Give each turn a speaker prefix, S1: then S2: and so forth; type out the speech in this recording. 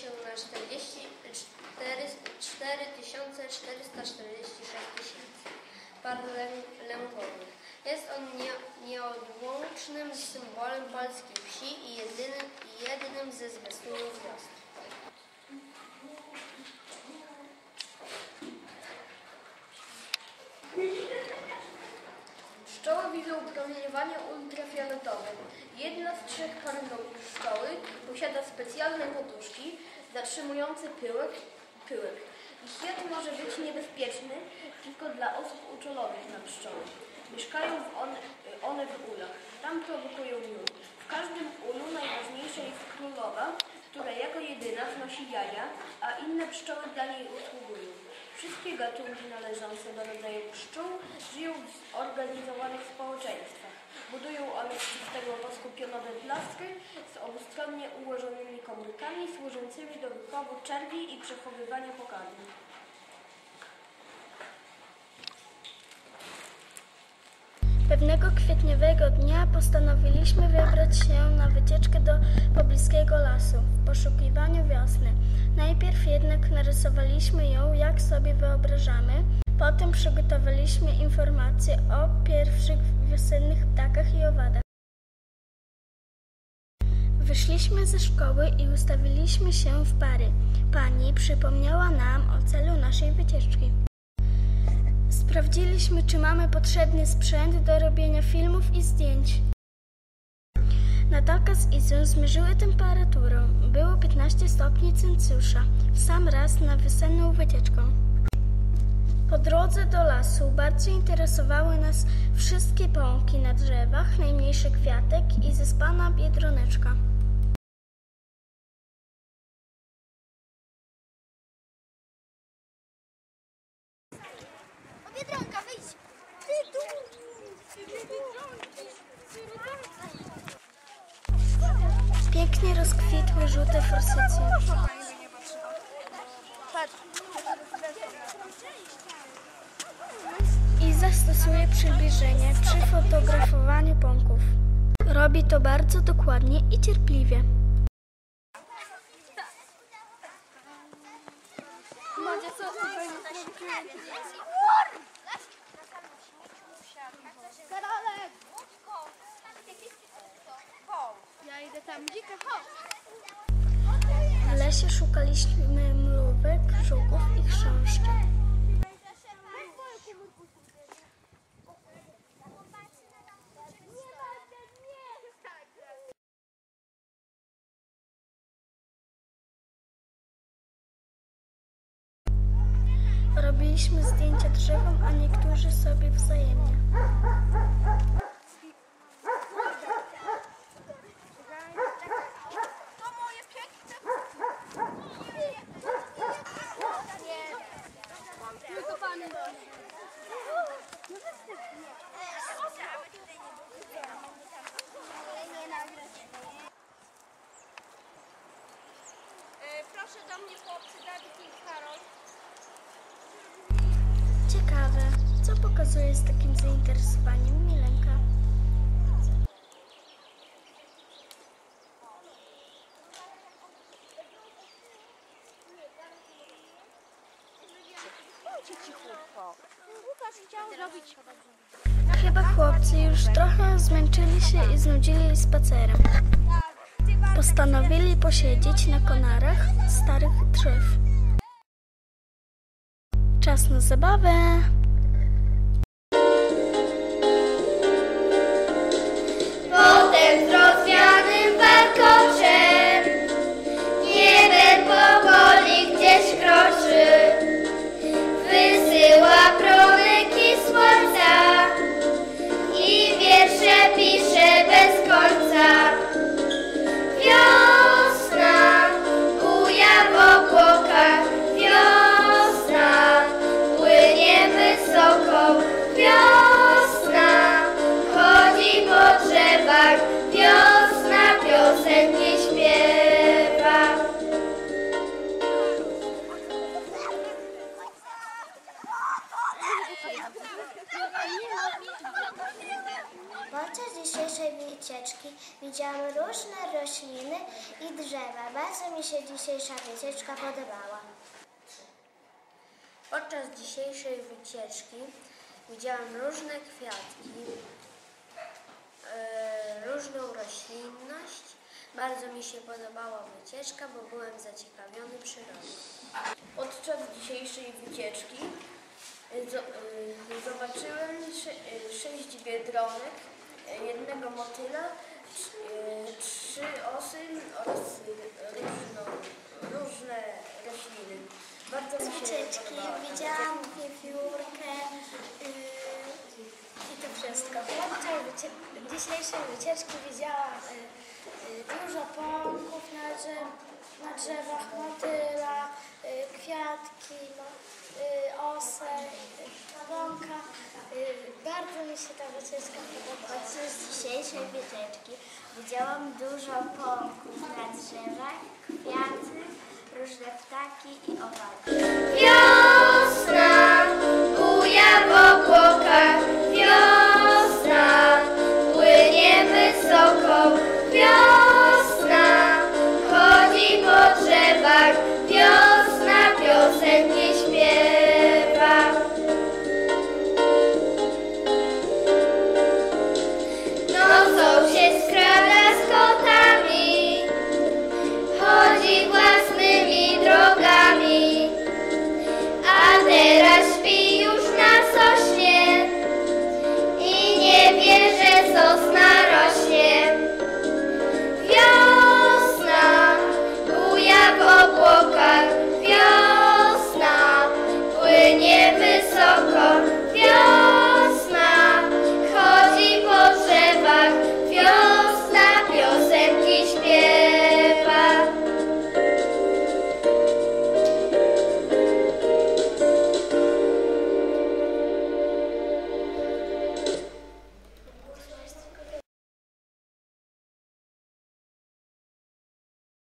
S1: się na 4446 par lękowych. Jest on nieodłącznym symbolem polskiej wsi i jednym ze zwiastunów wiosny.
S2: Pszczoły widzą promieniowanie ultrafioletowe. Jedna z 3 par nogi pszczoły posiada specjalne poduszki zatrzymujące pyłek. Ich jad może być niebezpieczny tylko dla osób uczulonych na pszczoły. Mieszkają one w ulach. Tam produkują miód. W każdym ulu najważniejsza jest królowa, która jako jedyna wnosi jaja, a inne pszczoły dla niej usługują. Wszystkie gatunki należące do rodzaju pszczół żyją w zorganizowanych społeczeństwach. Budują one z czystego wosku pionowe plastry z obustronnie ułożonymi komórkami służącymi do wychowu czerwi i przechowywania pokarmu.
S3: Pewnego kwietniowego dnia postanowiliśmy wybrać się na wycieczkę do pobliskiego lasu w poszukiwaniu wiosny. Najpierw jednak narysowaliśmy ją, jak sobie wyobrażamy. Potem przygotowaliśmy informacje o pierwszych wiosennych ptakach i owadach. Wyszliśmy ze szkoły i ustawiliśmy się w pary. Pani przypomniała nam o celu naszej wycieczki. Sprawdziliśmy, czy mamy potrzebny sprzęt do robienia filmów i zdjęć. Natalka z Izą zmierzyły temperaturę. Było 15 stopni Celsjusza, w sam raz na wiosenną wycieczkę. Po drodze do lasu bardzo interesowały nas wszystkie pąki na drzewach, najmniejszy kwiatek i zaspana biedroneczka.
S4: Biedronka, wyjdź!
S3: Pięknie rozkwitły żółte forsycje. Iza stosuje przybliżenie przy fotografowaniu pąków. Robi to bardzo dokładnie i cierpliwie.
S4: Karolek! Ja idę tam, dzika, chodź!
S3: W lesie szukaliśmy mrówek, żuków i chrząszczy. Robiliśmy zdjęcia drzewom, a niektórzy sobie wzajemnie.
S4: To moje piękne! Tylko pany. Proszę do mnie chłopcy, Dawid i Karol.
S3: Ciekawe, co pokazuje z takim zainteresowaniem Milenka?
S4: Łukasz chciał zrobić.
S3: Chyba chłopcy już trochę zmęczyli się i znudzili spacerem. Postanowili posiedzieć na konarach starych drzew. Czas na zabawę!
S5: Potem z rozwianym warkoczem niebem powoli gdzieś kroczy. Wysyła promyki słońca i wiersze pisze bez końca. Wiosna buja w obłokach, wiosna płynie wycieczki widziałam różne rośliny i drzewa. Bardzo mi się dzisiejsza wycieczka podobała.
S1: Podczas dzisiejszej wycieczki widziałam różne kwiatki, różną roślinność. Bardzo mi się podobała wycieczka, bo byłem zaciekawiony przyrodą.
S2: Podczas dzisiejszej wycieczki zobaczyłem 6 biedronek, jednego motyla, 3 osy oraz różne rośliny. Bardzo mi się
S3: Wycieczki
S2: podobała.
S3: widziałam wiewiórkę i to wszystko. Podczas dzisiejszej wycieczki widziałam dużo pąków na drzewach, motyla, kwiatki, osę, bąka. Bardzo mi się ta wycieczka podobała.
S5: Podczas dzisiejszej wycieczki widziałam dużo pąków na drzewach, kwiaty, różne ptaki i owady.